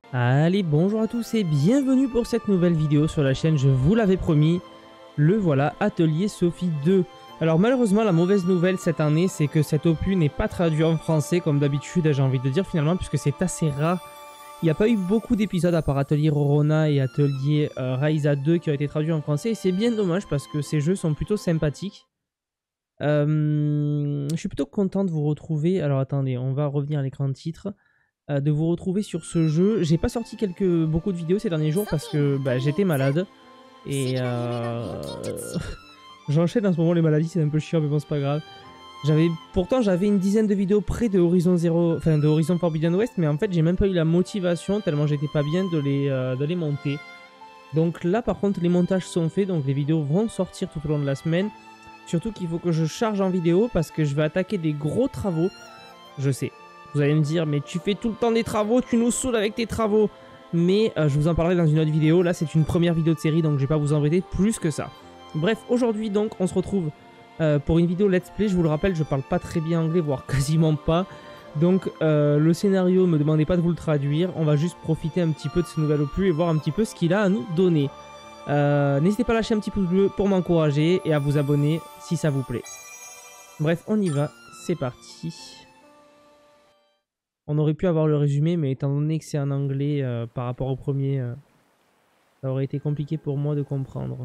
Allez, bonjour à tous et bienvenue pour cette nouvelle vidéo sur la chaîne, je vous l'avais promis, le voilà, Atelier Sophie 2. Alors malheureusement, la mauvaise nouvelle cette année, c'est que cet opus n'est pas traduit en français comme d'habitude, j'ai envie de dire finalement, puisque c'est assez rare. Il n'y a pas eu beaucoup d'épisodes à part Atelier Rorona et Atelier Raiza 2 qui ont été traduits en français, et c'est bien dommage parce que ces jeux sont plutôt sympathiques. Je suis plutôt content de vous retrouver, alors attendez, on va revenir à l'écran de titre. De vous retrouver sur ce jeu. J'ai pas sorti beaucoup de vidéos ces derniers jours parce que j'étais malade et j'enchaîne en ce moment les maladies, c'est un peu chiant mais bon c'est pas grave. Pourtant j'avais une dizaine de vidéos près de Horizon Zero, enfin de Horizon Forbidden West, mais en fait j'ai même pas eu la motivation tellement j'étais pas bien de les monter. Donc là par contre les montages sont faits, donc les vidéos vont sortir tout au long de la semaine. Surtout qu'il faut que je charge en vidéo parce que je vais attaquer des gros travaux. Je sais. Vous allez me dire, mais tu fais tout le temps des travaux, tu nous saoules avec tes travaux. Mais je vous en parlerai dans une autre vidéo. Là, c'est une première vidéo de série, donc je vais pas vous embêter plus que ça. Bref, aujourd'hui, donc, on se retrouve pour une vidéo let's play. Je vous le rappelle, je parle pas très bien anglais, voire quasiment pas. Donc, le scénario, me demandez pas de vous le traduire. On va juste profiter un petit peu de ce nouvel opus et voir un petit peu ce qu'il a à nous donner. N'hésitez pas à lâcher un petit pouce bleu pour m'encourager et à vous abonner si ça vous plaît. Bref, on y va. C'est parti. On aurait pu avoir le résumé, mais étant donné que c'est en anglais par rapport au premier, ça aurait été compliqué pour moi de comprendre.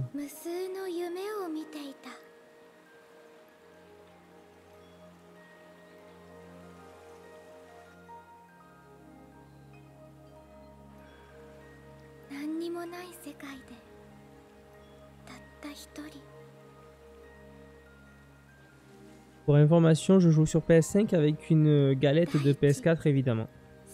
Pour information, je joue sur PS5 avec une galette de PS4 évidemment.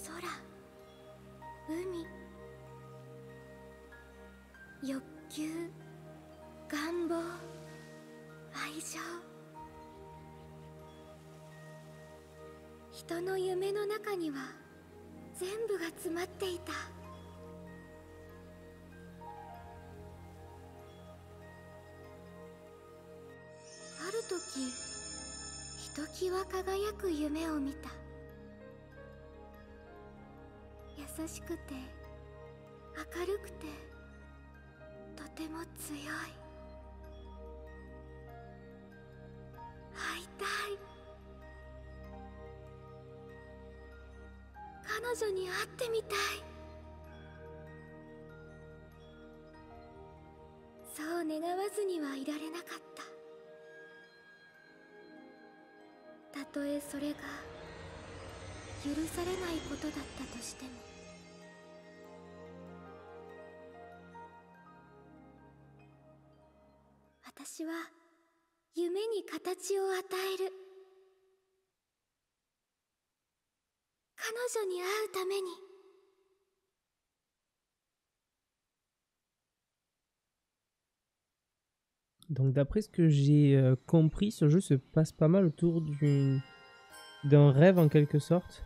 Donc d'après ce que j'ai compris, ce jeu se passe pas mal autour d'un rêve en quelque sorte.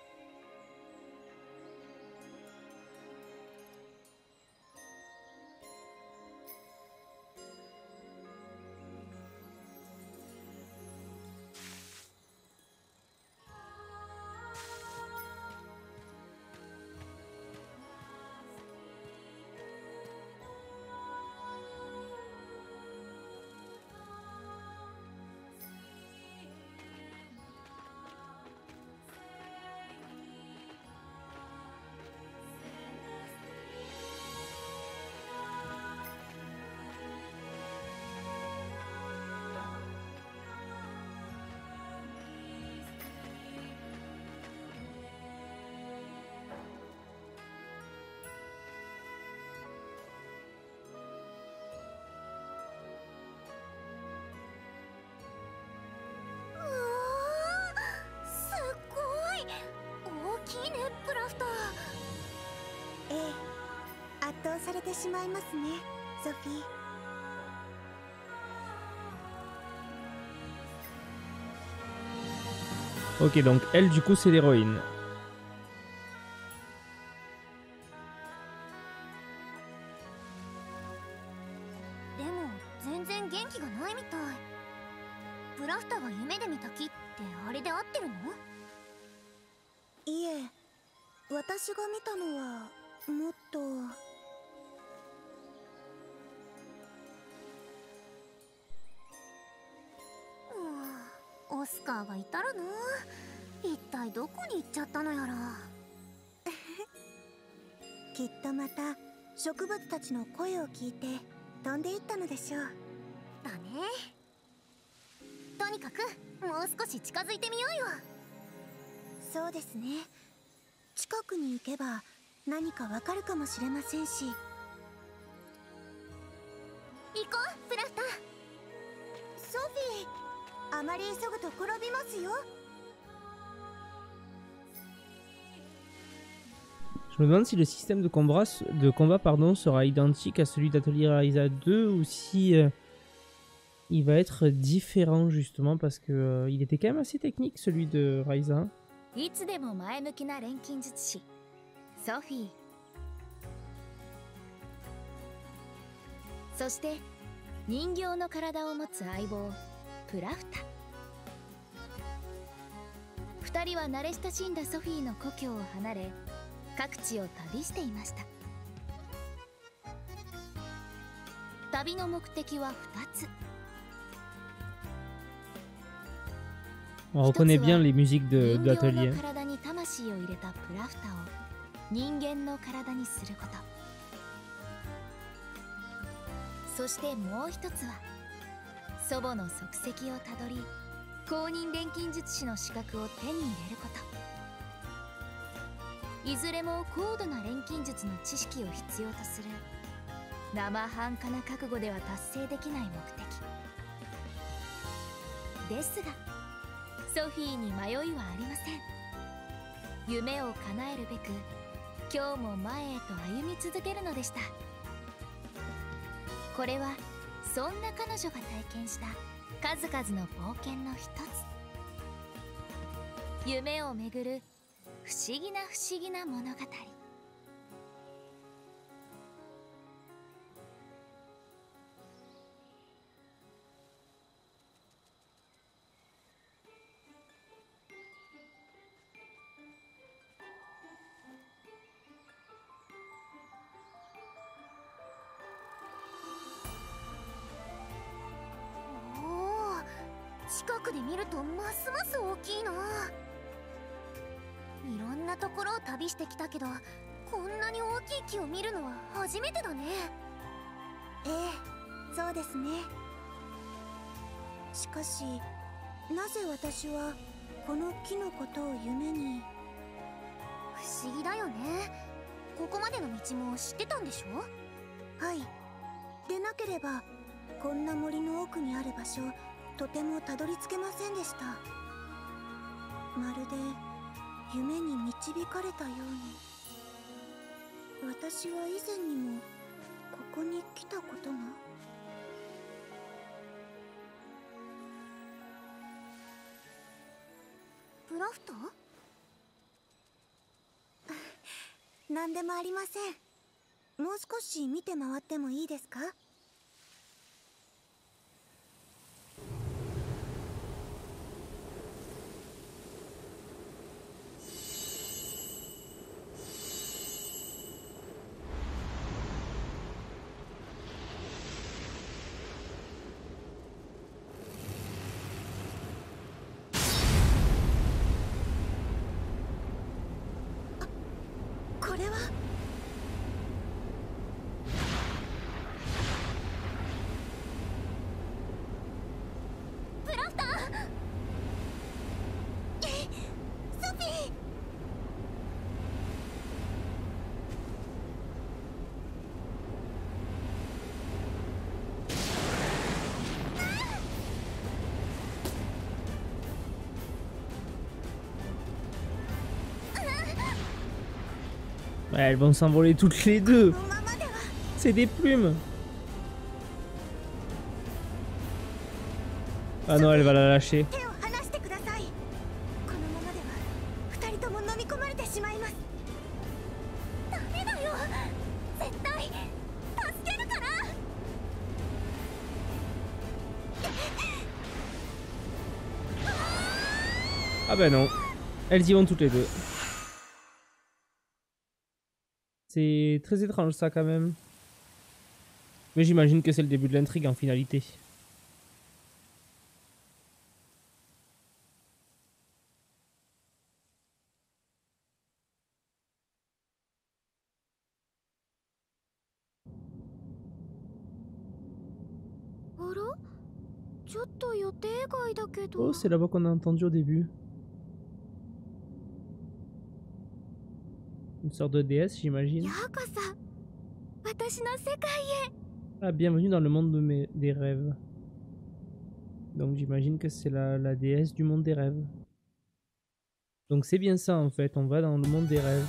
Ok, donc elle du coup c'est l'héroïne. 私が見たのはもっと。オスカーがいたらな。一体どこに行っちゃったのやら。きっとまた植物たちの声を聞いて飛んでいったのでしょう。だね。とにかくもう少し近づいてみようよ。そうですね。近くに行けば何かわかるかもしれませんし。行こう、プラフタ。ソフィー、あまり急ぐと転びますよ。 Je me demande si le système de combat pardon, sera identique à celui d'Atelier Ryza 2 ou si il va être différent justement parce que il était quand même assez technique celui de Ryza. いつでも前向きな錬金術師ソフィー、そして人形の体を持つ相棒プラフタ。二人は慣れ親しんだソフィーの故郷を離れ各地を旅していました。旅の目的は2つ。 On reconnaît bien les musiques de 人形 l'atelier. の体に魂を入れたプラフタを人間の体にすること。そしてもう一つは祖母の足跡をたどり公認錬金術師の資格を手に入れること。いずれも高度な錬金術の知識を必要とする生半可な覚悟では達成できない目的ですが、ソフィーに迷いはありません。夢を叶えるべく今日も前へと歩み続けるのでした。これはそんな彼女が体験した数々の冒険の一つ。夢をめぐる不思議な物語。 近くで見るとますます大きいな。いろんなところを旅してきたけど、こんなに大きい木を見るのは初めてだね。ええ、そうですね。しかしなぜ私はこの木のことを夢に。不思議だよね。ここまでの道も知ってたんでしょ。はい。でなければこんな森の奥にある場所とてもたどり着けませんでした。まるで夢に導かれたように。私は以前にもここに来たことが。プラフト？何でもありません。もう少し見て回ってもいいですか？これは。プラフター！ソフィー！ Ouais, elles vont s'envoler toutes les deux. C'est des plumes. Ah non, elle va la lâcher. Ah ben non. Elles y vont toutes les deux. C'est très étrange ça quand même. Mais j'imagine que c'est le début de l'intrigue en finalité. Oh, c'est la voix qu'on a entendue au début. Une sorte de déesse, j'imagine. Ah, bienvenue dans le monde des rêves. Donc j'imagine que c'est la déesse du monde des rêves. Donc c'est bien ça en fait, on va dans le monde des rêves.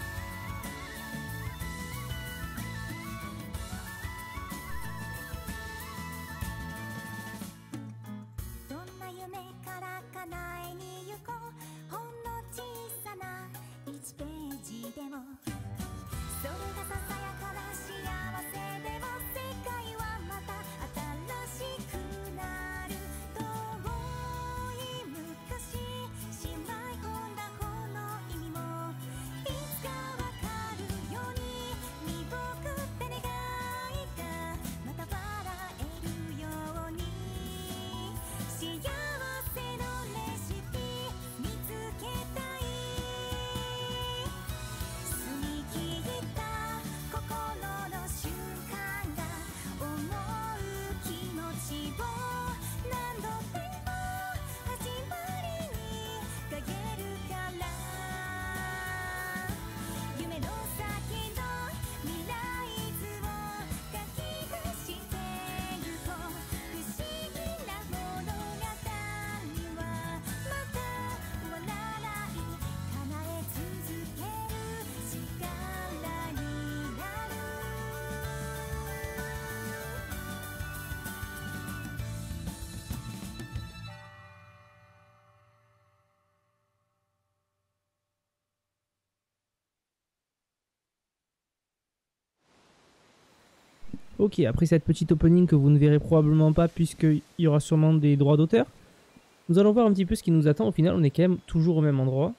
Ok, après cette petite opening que vous ne verrez probablement pas puisqu'il y aura sûrement des droits d'auteur, nous allons voir un petit peu ce qui nous attend. Au final, on est quand même toujours au même endroit.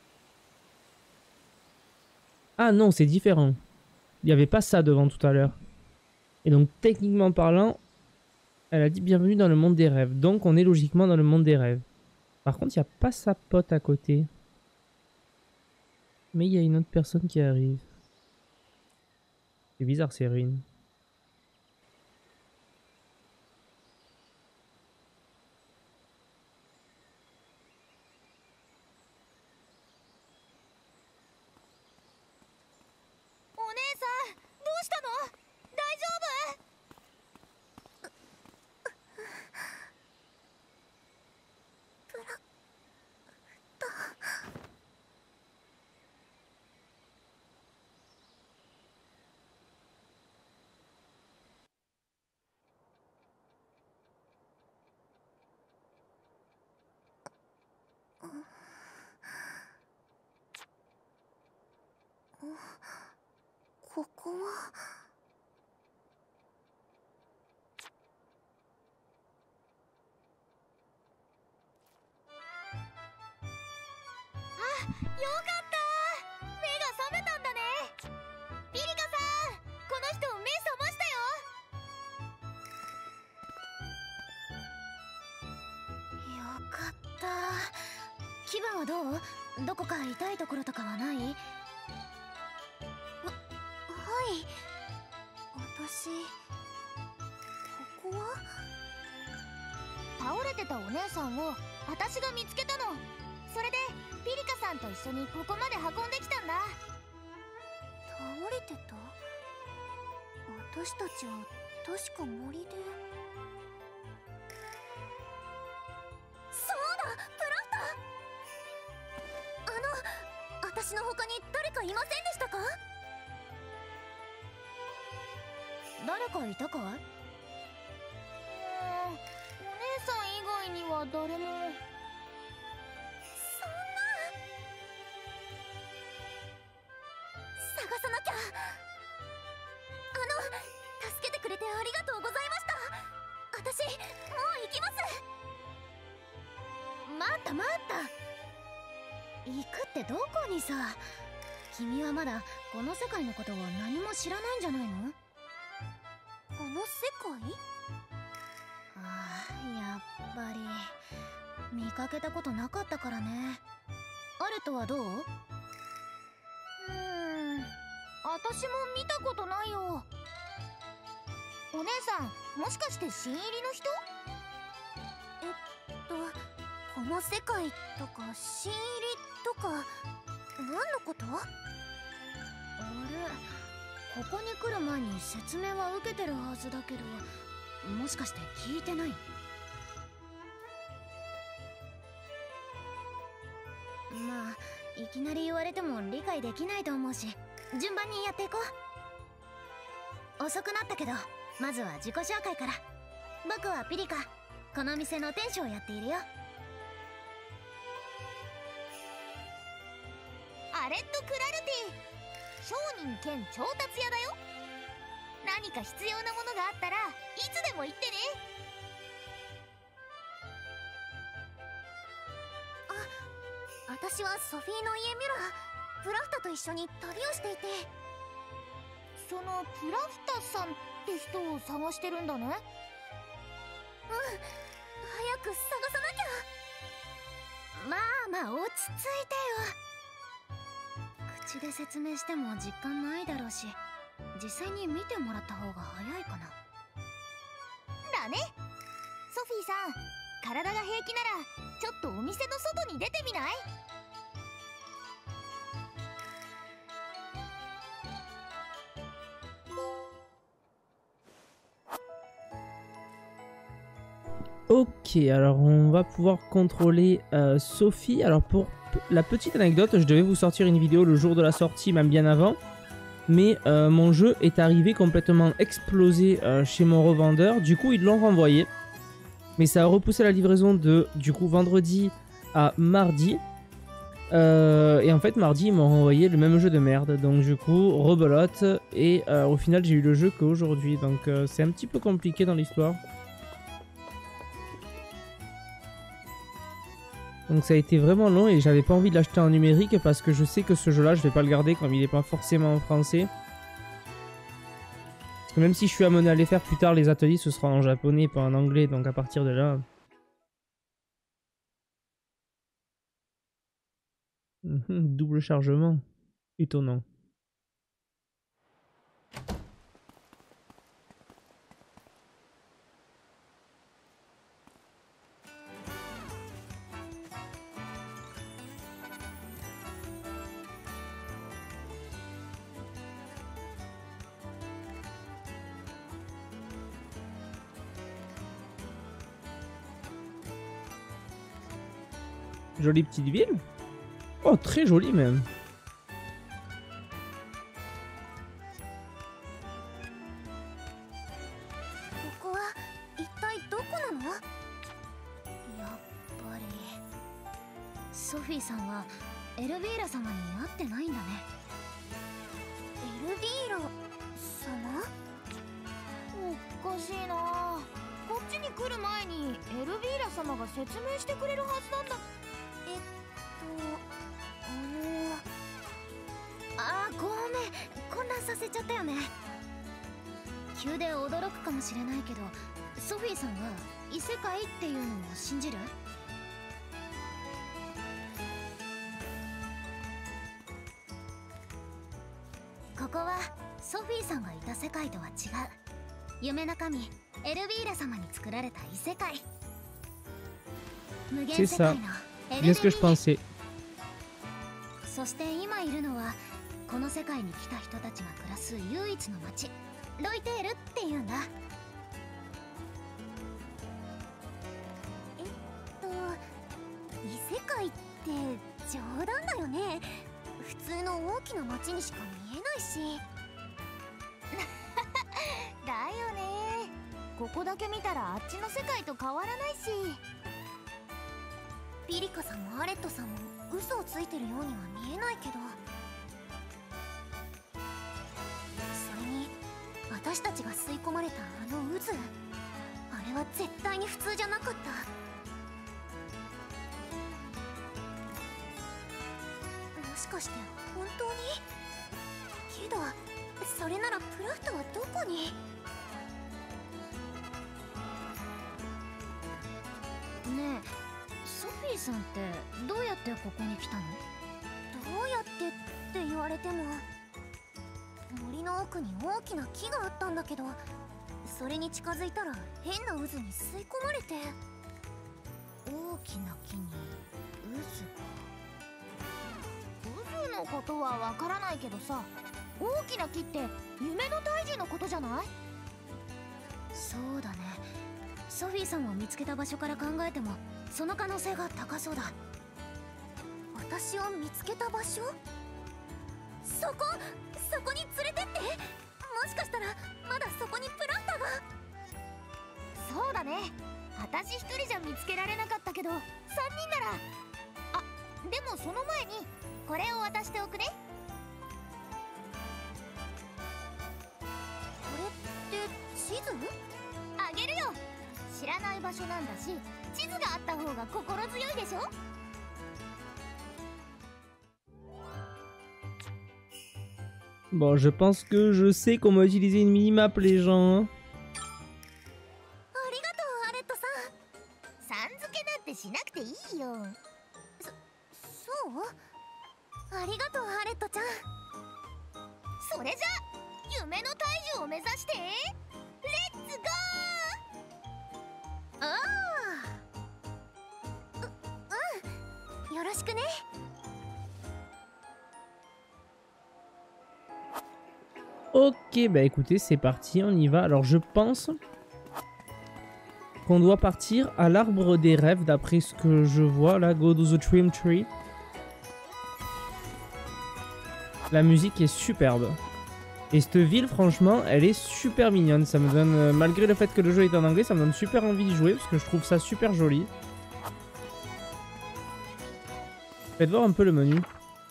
Ah non, c'est différent. Il n'y avait pas ça devant tout à l'heure. Et donc, techniquement parlant, elle a dit bienvenue dans le monde des rêves. Donc, on est logiquement dans le monde des rêves. Par contre, il n'y a pas sa pote à côté. Mais il y a une autre personne qui arrive. C'est bizarre, c'est Rin. どこか痛いところとかはない？はい。私、ここは？倒れてたお姉さんを私が見つけたの。それでピリカさんと一緒にここまで運んできたんだ。倒れてた？私たちは確か森で。私の他に誰かいませんでしたか？誰かいたかい？お姉さん以外には誰も。そんな。探さなきゃ。助けてくれてありがとうございました。私もう行きます。待った待った。行くってどこにさ。君はまだこの世界のことは何も知らないんじゃないの？この世界？ああ、やっぱり見かけたことなかったからね。アルトはどう？私も見たことないよ。お姉さん、もしかして新入りの人？この世界とか新入りとか何のこと？あれ、ここに来る前に説明は受けてるはずだけど、もしかして聞いてない？まあいきなり言われても理解できないと思うし、順番にやっていこう。遅くなったけど、まずは自己紹介から。僕はピリカ、この店の店主をやっているよ。アレット・クラルティ、商人兼調達屋だよ。何か必要なものがあったらいつでも言ってね。私はソフィーの家ミラー、プラフタと一緒に旅をしていて。そのプラフタさんって人を探してるんだね。早く探さなきゃ。まあ落ち着いてよ。口で説明しても実感ないだろうし、実際に見てもらった方が早いかな。だね。ソフィーさん、体が平気ならちょっとお店の外に出てみない？ Ok, alors on va pouvoir contrôler Sophie. Alors pour la petite anecdote, je devais vous sortir une vidéo le jour de la sortie, même bien avant. Mais mon jeu est arrivé complètement explosé chez mon revendeur. Du coup, ils l'ont renvoyé. Mais ça a repoussé la livraison de, du coup, vendredi à mardi. Et en fait, mardi, ils m'ont renvoyé le même jeu de merde. Donc du coup, rebelote. Et au final, j'ai eu le jeu qu'aujourd'hui. Donc c'est un petit peu compliqué dans l'histoire. Donc ça a été vraiment long et j'avais pas envie de l'acheter en numérique parce que je sais que ce jeu-là, je vais pas le garder comme il est pas forcément en français. Parce que même si je suis amené à les faire plus tard, les ateliers, ce sera en japonais et pas en anglais. Donc à partir de là... Double chargement. Étonnant. Jolie petite ville. Oh, très jolie même. Sophie さんはエルヴィーラ様に会ってないんだね。エルヴィーラ様？おかしいな。こっちに来る前にエルヴィーラ様が説明してくれるはずなんだ。ごめん、混乱させちゃったよね。急で驚くかもしれないけど、ソフィーさんは異世界っていうのを信じる？ここはソフィーさんがいた世界とは違う夢の神エルヴィーラ様に作られた異世界。無限世界のエルヴィーラ。そして今いるのはこの世界に来た人たちが暮らす唯一の町ロイテールっていうんだ。異世界って冗談だよね。普通の大きな町にしか見えないし。だよね。ここだけ見たらあっちの世界と変わらないし。ピリカさんもアレットさんも嘘をついてるようには見えないけど、それに私たちが吸い込まれたあの渦、あれは絶対に普通じゃなかった。もしかして本当に？ けどそれならプラフトはどこに？ねえ、ソフィーさんってどうやってここに来たの？どうやってって言われても、森の奥に大きな木があったんだけど、それに近づいたら変な渦に吸い込まれて。大きな木に渦か。渦のことはわからないけどさ、大きな木って夢の大樹のことじゃない？そうだね。ソフィーさんを見つけた場所から考えてもその可能性が高そうだ。私を見つけた場所？そこに連れてって。もしかしたらまだそこにプラフタが。そうだね、私一人じゃ見つけられなかったけど3人なら。あ、でもその前にこれを渡しておくね。これって地図？あげるよ。知らない場所なんだし、地図があった方が心強いでしょ。 Bon, je pense que je sais comment utiliser une minimap, les gens. ありがとう、アレットさん。さん付けなんてしなくていいよ。そう？ありがとう、アレットちゃん。それじゃ夢の大樹を目指してレッツゴー。ああ、うん、よろしくね。 Ok, bah écoutez, c'est parti, on y va. Alors je pense qu'on doit partir à l'arbre des rêves d'après ce que je vois là. Go to the Dream Tree. La musique est superbe. Et cette ville, franchement, elle est super mignonne. Ça me donne, malgré le fait que le jeu est en anglais, ça me donne super envie de jouer parce que je trouve ça super joli. Faites voir un peu le menu.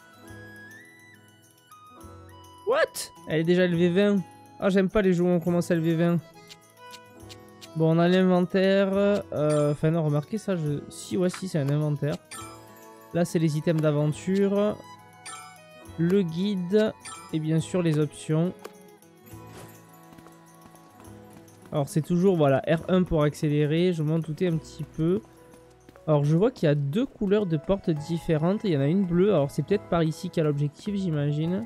What? Elle est déjà LV20. Ah, j'aime pas les jeux où on commence à LV20. Bon, on a l'inventaire. Enfin, non, remarquez ça. Si, ouais, si, c'est un inventaire. Là, c'est les items d'aventure. Le guide. Et bien sûr, les options. Alors, c'est toujours, voilà, R1 pour accélérer. Je m'en doutais un petit peu. Alors, je vois qu'il y a deux couleurs de portes différentes. Il y en a une bleue. Alors, c'est peut-être par ici qu'il y a l'objectif, j'imagine.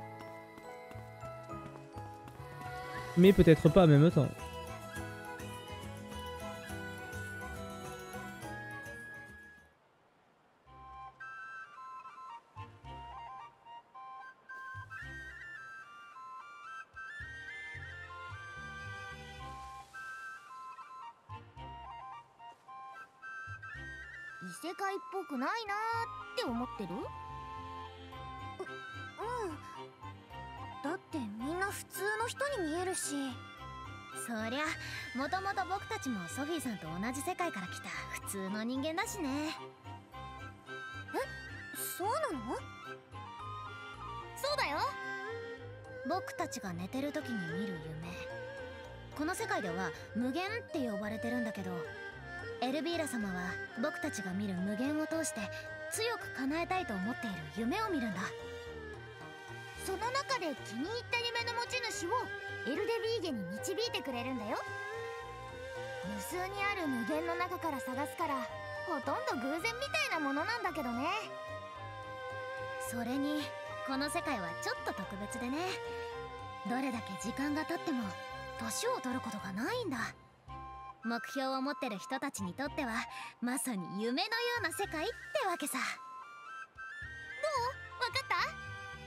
Mais peut-être pas en même temps. そりゃ、もともと僕たちもソフィーさんと同じ世界から来た普通の人間だしね。え、そうなの？そうだよ。僕たちが寝てる時に見る夢。この世界では無限って呼ばれてるんだけど、エルビーラ様は僕たちが見る無限を通して強く叶えたいと思っている夢を見るんだ。その中で気に入った夢の持ち主をエルデビーゲに導いてくれるんだよ。無数にある無限の中から探すから、ほとんど偶然みたいなものなんだけどね。それにこの世界はちょっと特別でね、どれだけ時間が経っても年を取ることがないんだ。目標を持ってる人たちにとってはまさに夢のような世界ってわけさ。どう？わかった？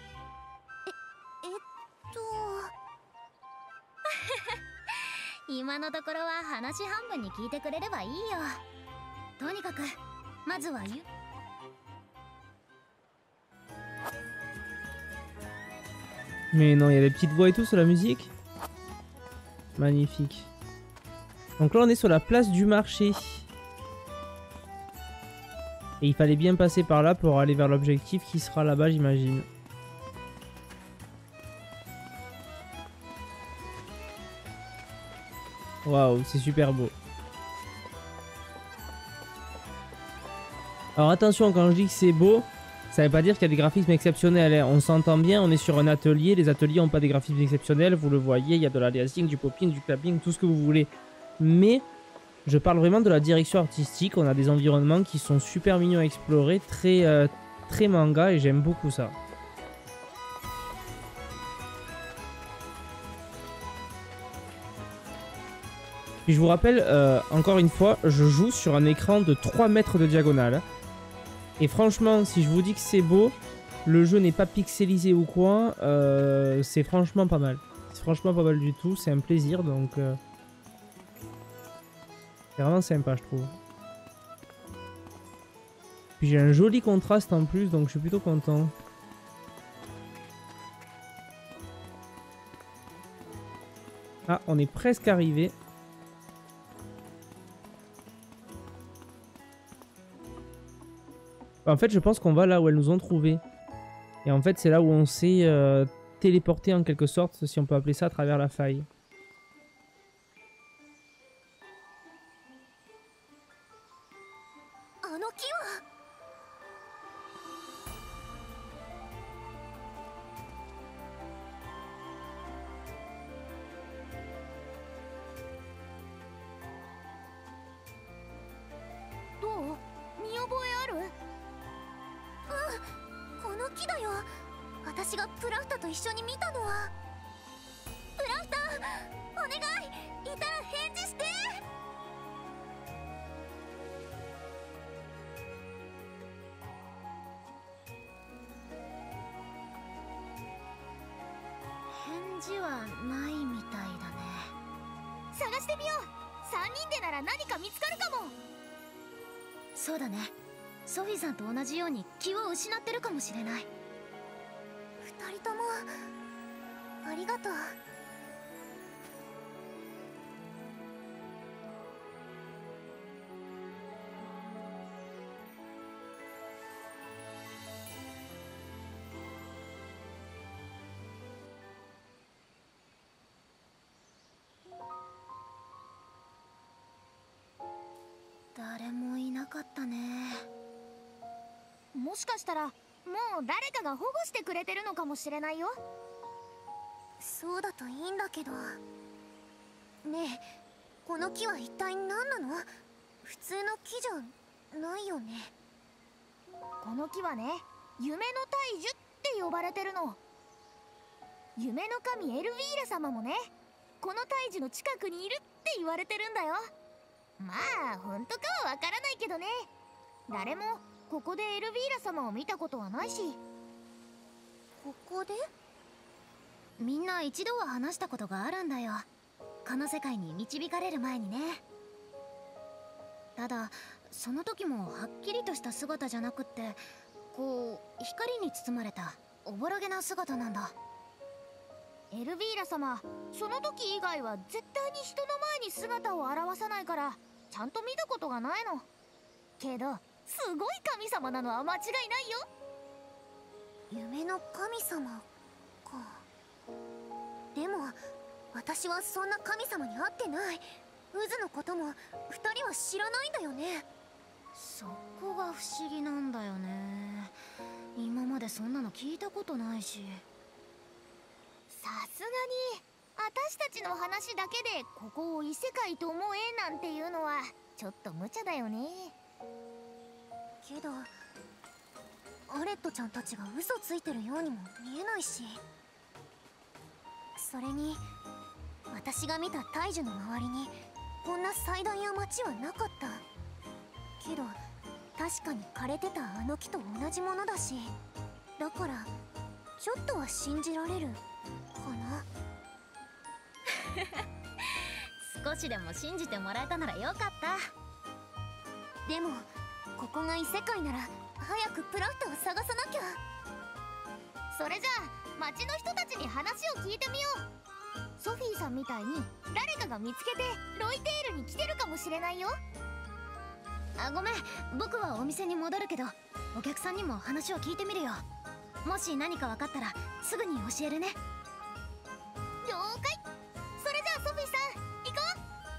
今のところは話半分に聞いてくれればいいよ。とにかくまずは Mais non, il y a des petites voix et tout sur la musique. Magnifique. Donc là, on est sur la place du marché. Et il fallait bien passer par là pour aller vers l'objectif qui sera là-bas, j'imagine. Waouh, c'est super beau. Alors attention, quand je dis que c'est beau, Ça veut pas dire qu'il y a des graphismes exceptionnels, hein. On s'entend bien, on est sur un atelier, les ateliers n'ont pas des graphismes exceptionnels, vous le voyez, il y a de l'aliasing, du popping, du clapping, tout ce que vous voulez. Mais je parle vraiment de la direction artistique, on a des environnements qui sont super mignons à explorer, très manga, et j'aime beaucoup ça. Puis je vous rappelle, encore une fois, je joue sur un écran de 3 mètres de diagonale. Et franchement, si je vous dis que c'est beau, le jeu n'est pas pixelisé ou quoi, c'est franchement pas mal. C'est franchement pas mal du tout, c'est un plaisir, donc... c'est vraiment sympa, je trouve. Puis j'ai un joli contraste en plus, donc je suis plutôt content. Ah, on est presque arrivé. En fait, je pense qu'on va là où elles nous ont trouvés. Et en fait, c'est là où on s'est téléporté en quelque sorte, si on peut appeler ça, à travers la faille. そうだね。ソフィーさんと同じように気を失ってるかもしれない。 二人ともありがとう。誰もいなかったね。 もしかしたらもう誰かが保護してくれてるのかもしれないよ。 そうだといいんだけど。ねえ、この木は一体何なの？普通の木じゃないよね。 この木はね、夢の大樹って呼ばれてるの。夢の神エルヴィーラ様もね、この大樹の近くにいるって言われてるんだよ。まあ本当かはわからないけどね。誰もここでエルヴィーラ様を見たことはないし。 ここで？ みんな一度は話したことがあるんだよ。この世界に導かれる前にね。ただその時もはっきりとした姿じゃなくって、こう光に包まれたおぼろげな姿なんだ。エルヴィーラ様、その時以外は絶対に人の前に姿を現さないからちゃんと見たことがないの。けどすごい神様なのは間違いないよ。 夢の神様か。でも私はそんな神様に会ってない。渦のことも二人は知らないんだよね。 そこが不思議なんだよね。今までそんなの聞いたことないし。さすがに私たちの話だけでここを異世界と思えなんていうのはちょっと無茶だよね。 けどアレットちゃんたちが嘘ついてるようにも見えないし。それに私が見た大樹の周りにこんな祭壇や町はなかった。けど確かに枯れてたあの木と同じものだし、だからちょっとは信じられるかな。 少しでも信じてもらえたならよかった。 でもここが異世界なら早くプラフタを探さなきゃ。 それじゃあ町の人たちに話を聞いてみよう。ソフィーさんみたいに誰かが見つけてロイテールに来てるかもしれないよ。あ、ごめん、僕はお店に戻るけどお客さんにも話を聞いてみるよ。もし何か分かったらすぐに教えるね。了解。それじゃあソフィーさん行こ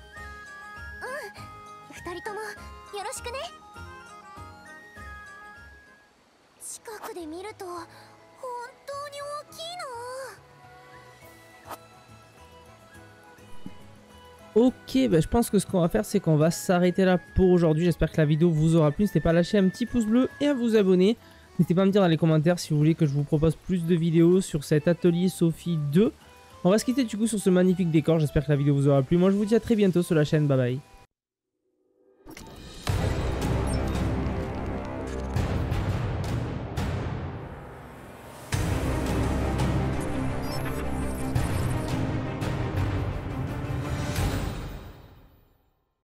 う。二人ともよろしくね。近くでで見ると本当に大きいな。 Ok, bah, je pense que ce qu'on va faire, c'est qu'on va s'arrêter là pour aujourd'hui. J'espère que la vidéo vous aura plu. N'hésitez pas à lâcher un petit pouce bleu et à vous abonner. N'hésitez pas à me dire dans les commentaires si vous voulez que je vous propose plus de vidéos sur cet atelier Sophie 2. On va se quitter du coup sur ce magnifique décor. J'espère que la vidéo vous aura plu. Moi, je vous dis à très bientôt sur la chaîne. Bye bye.